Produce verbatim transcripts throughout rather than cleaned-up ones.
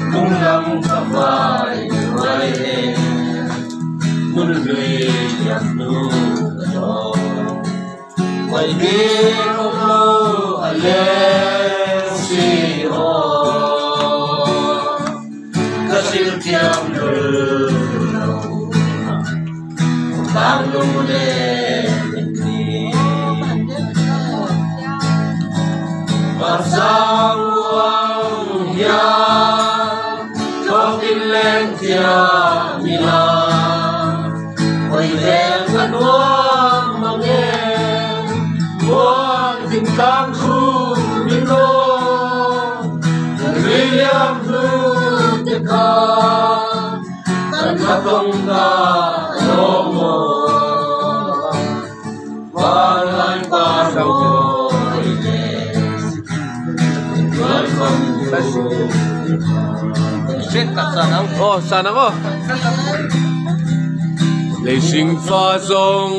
cũng lắm cả vài người muốn lùi nhặt nụ gió quay kia không lâu à lên xì ô các siêu tiêm lửa lâu bang lung lên đi và sang uang ya có tin lên tia mila quay về gần uang mà nghe uang tình cảm khu mình lo William Blue the car tan khắp công ca lô mồ và lại qua đầu oh sana ko lấy sinh pha dòng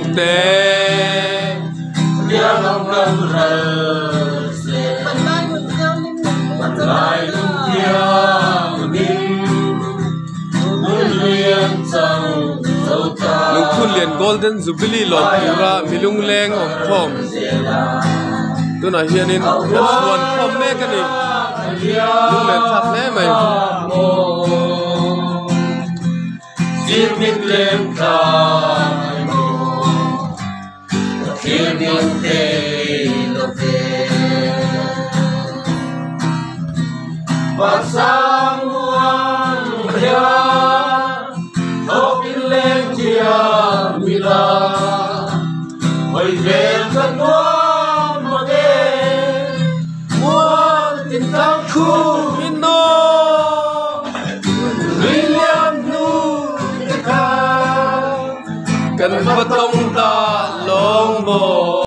té dia lòng lòng rơi sẽ bắt lại lúc kia mình muốn luyện trong dấu ta lung khun liền golden jubilee lom pura milung leng om thom tu na hian in kan suan khom me kan ni lung len thak le mai Diêm minh lên khai mô Thiên nhiên tê lộ về Và sáng muôn khía Thô kinh lên chia mila Hồi về thân muôn mà đê Muôn tình cảm khu min no kan patong ta long mo